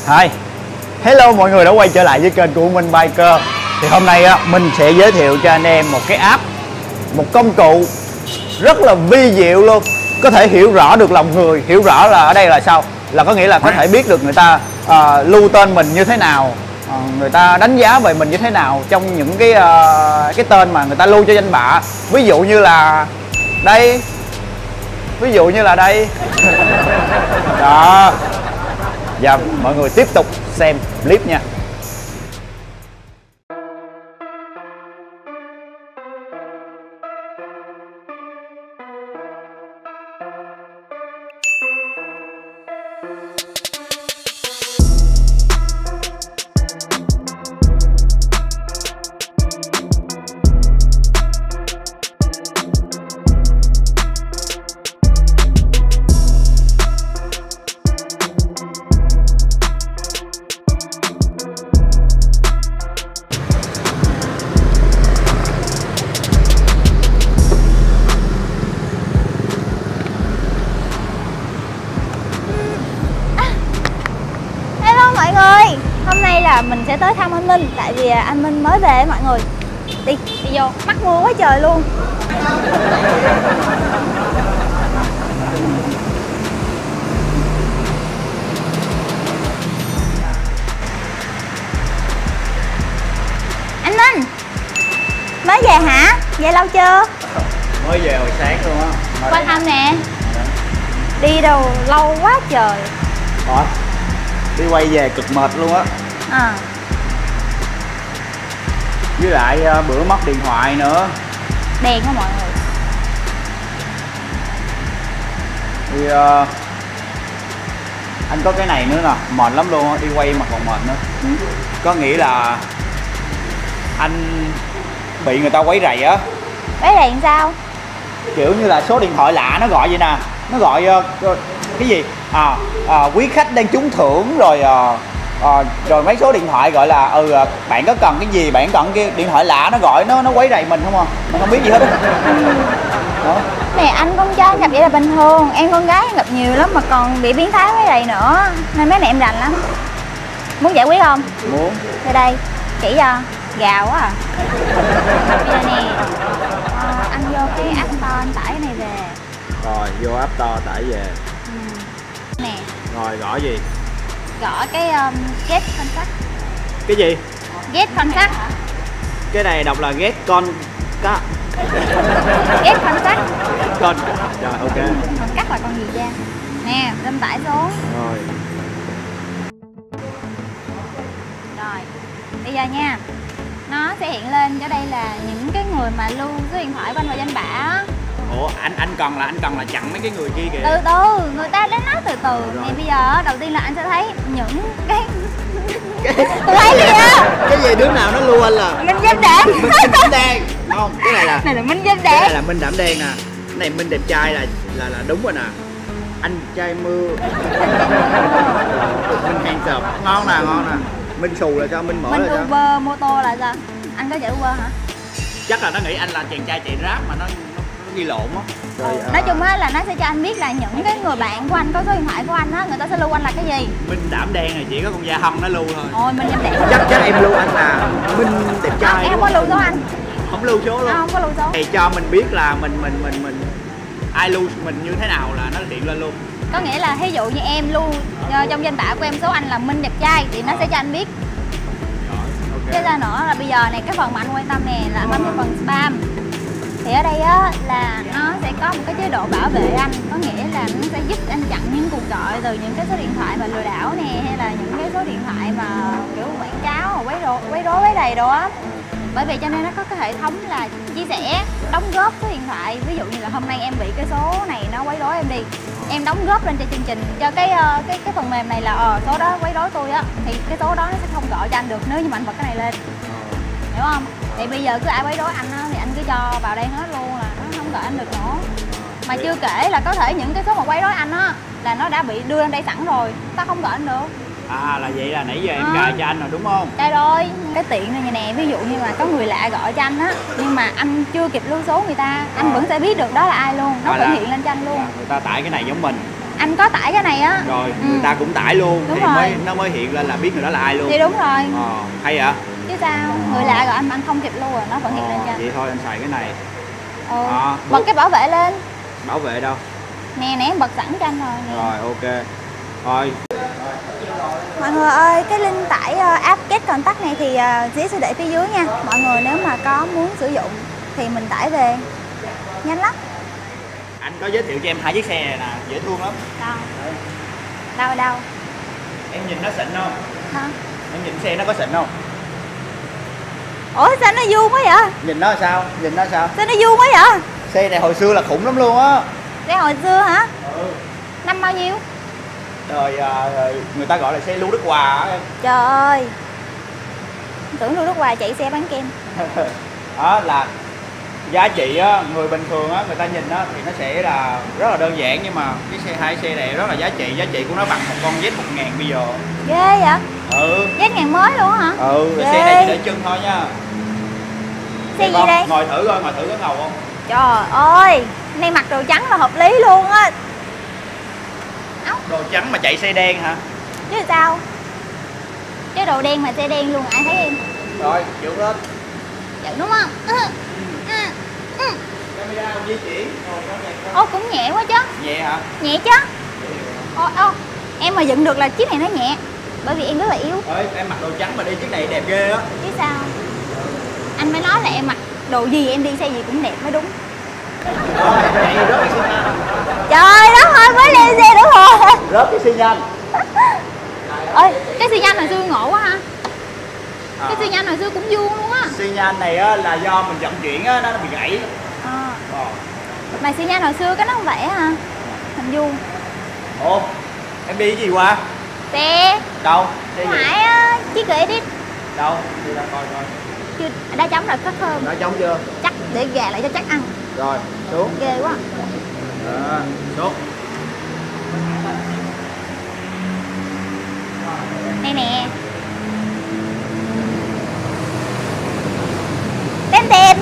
Hi, hello mọi người đã quay trở lại với kênh của Minh Biker. Thì hôm nay á, Minh sẽ giới thiệu cho anh em một cái app, một công cụ rất là vi diệu luôn. Có thể hiểu rõ được lòng người. Hiểu rõ là ở đây là sao? Là có nghĩa là có thể biết được người ta lưu tên mình như thế nào, người ta đánh giá về mình như thế nào trong những cái tên mà người ta lưu cho danh bạ. Ví dụ như là đây, ví dụ như là đây. Đó. Và mọi người tiếp tục xem clip nha. Hôm nay là mình sẽ tới thăm anh Minh. Tại vì anh Minh mới về mọi người. Đi vô, mắc mưa quá trời luôn. Anh Minh mới về hả? Về lâu chưa? Mới về hồi sáng luôn á. Qua thăm nè. Đi đâu lâu quá trời. Ủa? Đi quay về cực mệt luôn á. Với lại bữa mất điện thoại nữa. Đèn hả mọi người? Thì anh có cái này nữa nè, mệt lắm luôn á, đi quay mà còn mệt nữa. Có nghĩa là anh bị người ta quấy rầy á. Quấy rầy làm sao? Kiểu như là số điện thoại lạ nó gọi vậy nè. Nó gọi cái gì? Quý khách đang trúng thưởng rồi rồi mấy số điện thoại gọi là bạn có cần cái gì, bạn cần cái điện thoại lạ nó gọi, nó quấy rầy mình không à, mình không biết gì hết á. Nè anh con trai gặp vậy là bình thường, em con gái gặp nhiều lắm mà còn bị biến thái quấy rầy nữa nên mấy này em rành lắm. Muốn giải quyết không? Muốn. Đây đây chỉ cho gào quá à. Bây giờ nè anh vô cái app store anh tải cái này về. Rồi vô app store tải về. Nè. Rồi gõ gì? Gõ cái get contact. Cái gì? Get contact. Cái này đọc là get con cá. Get contact. Con. Rồi ok. Còn cắt là con gì cha? Nè, lên tải xuống. Rồi. Rồi. Bây giờ nha. Nó sẽ hiện lên cho đây là những cái người mà lưu số điện thoại của anh vào danh bạ á. Ủa anh cần là chặn mấy cái người kia kìa. Từ từ, người ta đến nói từ từ. Thì bây giờ đầu tiên là anh sẽ thấy những cái tôi thấy gì á? Cái gì đứa nào nó lưu anh là Minh Dâm Đen. Minh Đảm Đen. Không, cái này là Minh Dâm Đen. Cái này là Minh Đảm Đen nè. Cái này Minh đẹp trai là đúng rồi nè. Anh trai mưa. Minh handsome. Ngon nè, ngon nè. Minh xù là cho Minh mở là cho. Minh Uber mô tô là sao? Anh có chạy Uber hả? Chắc là nó nghĩ anh là chàng trai chạy Grab mà nó ghi lộn á. Nói chung á là nó sẽ cho anh biết là những cái người bạn của anh có số điện thoại của anh á, người ta sẽ lưu anh là cái gì. Minh Đảm Đen này chỉ có con da hông nó lưu thôi. Ôi Minh Dâm Đen. Chắc em lưu anh là Minh đẹp trai. Em không có lưu số anh. Không lưu số luôn. Không có lưu số. Thì cho mình biết là mình ai lưu mình như thế nào là nó hiện lên luôn. Có nghĩa là ví dụ như em lưu trong danh bạ của em số anh là Minh đẹp trai thì nó sẽ cho anh biết. Cái ra nữa là bây giờ này cái phần mà anh quan tâm nè là anh bấm vào phần spam. Thì ở đây á là nó sẽ có một cái chế độ bảo vệ anh, có nghĩa là nó sẽ giúp anh chặn những cuộc gọi từ những cái số điện thoại mà lừa đảo nè, hay là những cái số điện thoại mà kiểu quảng cáo quấy rối quấy đầy đồ á. Bởi vì cho nên nó có cái hệ thống là chia sẻ đóng góp số điện thoại. Ví dụ như là hôm nay em bị cái số này nó quấy rối em đi, em đóng góp lên cho chương trình cho cái phần mềm này là số đó quấy rối tôi á, thì cái số đó nó sẽ không gọi cho anh được nếu như mà anh bật cái này lên, hiểu không? Thì bây giờ cứ ai quấy rối anh á thì anh cứ cho vào đây hết luôn là nó không gọi anh được nữa. Mà chưa kể là có thể những cái số mà quấy rối anh á là nó đã bị đưa lên đây sẵn rồi, ta không gọi anh được. Là vậy là nãy giờ em cài cho anh rồi đúng không? Cài rồi. Cái tiện này nè, ví dụ như là có người lạ gọi cho anh á, nhưng mà anh chưa kịp lưu số người ta, anh vẫn sẽ biết được đó là ai luôn, nó vẫn hiện lên cho anh luôn. Người ta tải cái này giống mình. Anh có tải cái này á. Rồi người ta cũng tải luôn. Đúng thì rồi. nó mới hiện lên là biết người đó là ai luôn. Thì đúng rồi. Hay vậy? Chứ sao, người lạ rồi anh không kịp lưu rồi, nó vẫn hiện lên cho anh. Vậy thôi anh xài cái này. Bật cái bảo vệ lên. Bảo vệ đâu? Nè nè, em bật sẵn cho anh rồi nè. Rồi ok. Rồi. Mọi người ơi, cái link tải app Get Contact này thì Dĩ sẽ để phía dưới nha. Mọi người nếu mà có muốn sử dụng thì mình tải về. Nhanh lắm. Anh có giới thiệu cho em 2 chiếc xe này nè, dễ thương lắm. Đâu? Em nhìn nó xịn không? Hả? Em nhìn xe nó có xịn không? Ủa sao nó vuông quá vậy? Nhìn nó sao? Nhìn nó sao? Sao nó vuông quá vậy? Xe này hồi xưa là khủng lắm luôn á. Xe hồi xưa hả? Năm bao nhiêu? Rồi người ta gọi là xe Lưu Đức Hòa á em. Trời ơi. Tưởng Lưu Đức Hòa chạy xe bán kem. Đó là giá trị á, người bình thường á, người ta nhìn á thì nó sẽ là rất là đơn giản, nhưng mà cái hai xe này rất là giá trị của nó bằng một con Z1000 bây giờ. Ghê vậy? Z1000 mới luôn hả? Xe này chỉ để chân thôi nha. Xe gì đây? Ngồi thử coi, ngồi thử có ngầu không? Trời ơi, nay mặc đồ trắng là hợp lý luôn á. Đồ trắng mà chạy xe đen hả? Chứ sao? Chứ đồ đen mà xe đen luôn, ai thấy em? Rồi, chịu lên. Chịu đúng không? Camera không di chuyển. Ô, cũng nhẹ quá chứ. Nhẹ hả? Nhẹ chứ. Ô, em mà dựng được là chiếc này nó nhẹ. Bởi vì em rất là yếu. Em mặc đồ trắng mà đi chiếc này đẹp ghê á. Chứ sao? Anh mới nói là em mặc đồ gì em đi xe gì cũng đẹp mới đúng. Trời đất ơi, mới lên xe nữa rồi. Rớt cái xi nhanh. Ơi, cái xi nhanh hồi xưa ngộ quá ha. Cái xi nhanh hồi xưa cũng vuông luôn á. Xi nhanh này á là do mình vận chuyển á, nó bị gãy. Mà xi nhanh hồi xưa cái nó không vậy hả? Hình vuông. Ủa, em đi cái gì qua? Xe. Đâu? Xe gì? Phải á, chiếc cửa edit. Đâu? Đi ra coi coi. Chưa, đã chấm rồi, cất thơm. Đã chấm chưa? Chắc, để gà lại cho chắc ăn. Rồi, xuống. Ghê quá. Xuống. Đây nè. Tem.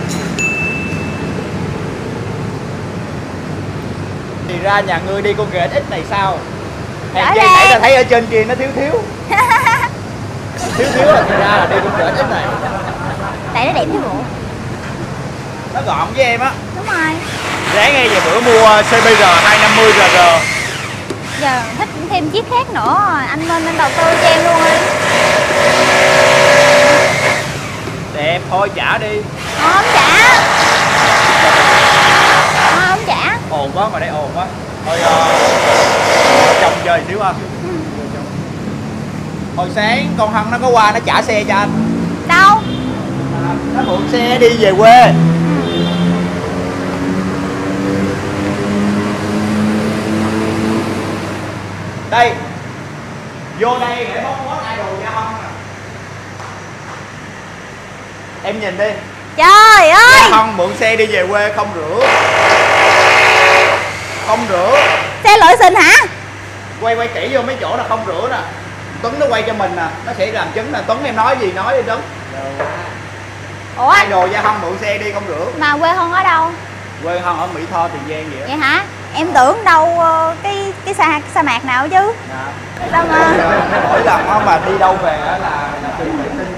Thì ra nhà ngươi đi con ghệ ít này sao? Hèn chi ràng. nãy ta thấy ở trên kia nó thiếu. Thiếu là thì ra là đi con ghệ ít này. Tại nó đẹp chứ bộ. Nó gọn với em á. Đúng rồi. Ráng ngay về bữa mua CBR 250 RR. Giờ thích thêm chiếc khác nữa, anh lên anh đầu tư cho em luôn đi. Đẹp thôi trả đi. Không trả. Không trả. Ồn quá, ngoài đây ồn quá. Thôi chồng chơi xíu ha. Hồi sáng con Hân nó có qua nó trả xe cho anh. Đâu? Nó mượn xe đi về quê. Đây. Vô đây để bóc phốt idol cho Hân nè. Em nhìn đi. Trời ơi. Hân mượn xe đi về quê không rửa. Không rửa. Xe lội xình hả? Quay kỹ vô mấy chỗ là không rửa nè. Tuấn nó quay cho mình nè, nó sẽ làm chứng nè. Tuấn em nói gì nói đi Tuấn. Ủa anh? Idol cho Hân mượn xe đi không rửa. Mà quê Hân ở đâu? Quê Hân ở Mỹ Tho, Tiền Giang vậy. Vậy hả? Em tưởng đâu cái sa mạc nào chứ. Dạ. Sao mà Mỗi lần mà đi đâu về là vệ sinh.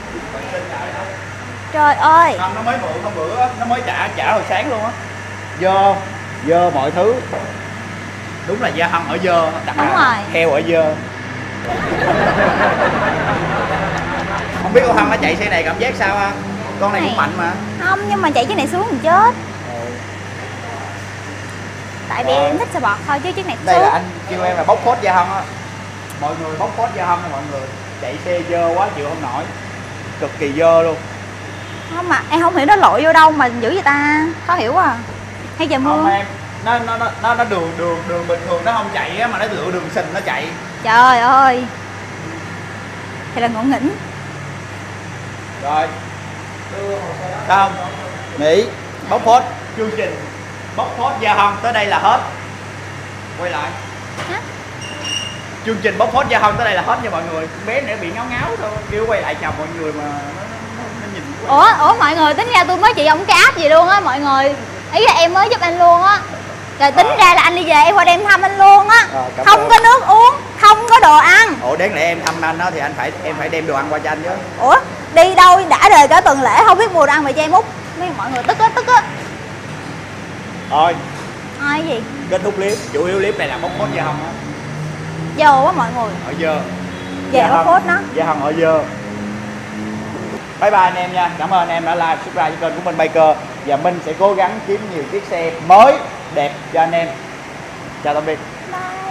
trời ơi. Hân nó mới mượn hôm bữa nó mới trả hồi sáng luôn á. Dơ mọi thứ. Đúng là da Hân ở dơ. Đúng rồi. Heo ở dơ. Không biết con Hân nó chạy xe này cảm giác sao ha? Con này cũng mạnh mà. Không, nhưng mà chạy chiếc này xuống mình chết. Tại vì em thích xe bọt thôi chứ chiếc này Đây xuống. là anh kêu em là bóc phốt da Hân á. Mọi người bóc phốt da Hân nha mọi người. Chạy xe dơ quá chịu không nổi. Cực kỳ dơ luôn. Không mà em không hiểu nó lội vô đâu mà dữ vậy ta. Khó hiểu quá à. Hay trời mưa. Không em, nó đường bình thường nó không chạy á, mà nó lựa đường xình nó chạy. Trời ơi. Thì là ngộ nghĩnh. Rồi. Sao không? Nghỉ. Bóc phốt chương trình bóc phốt da Hân tới đây là hết. Quay lại. Hả? Chương trình bóc phốt da Hân tới đây là hết nha mọi người. Con bé này bị ngáo thôi, kêu quay lại chào mọi người mà nó nhìn Ủa mọi người tính ra tôi mới chị ông cái app gì luôn á mọi người. Ý là em mới giúp anh luôn á. Rồi tính ra là anh đi về em qua đem thăm anh luôn á. Cảm Không ơn. có nước uống, không có đồ ăn. Ủa đáng lẽ em thăm anh đó thì em phải đem đồ ăn qua cho anh chứ. Ủa đi đâu đã đời cả tuần lễ không biết mua đồ ăn về cho em út. Mọi người tức á. Thôi Ai gì? kết thúc clip, chủ yếu clip này là bóc phốt Gia Hân á. Dơ quá mọi người. Ở dơ. Về bóc phốt nó. Gia Hân ở dơ. Bye bye anh em nha. Cảm ơn anh em đã like, subscribe cho kênh của Minh Biker. Và Minh sẽ cố gắng kiếm nhiều chiếc xe mới đẹp cho anh em. Chào tạm biệt. Bye.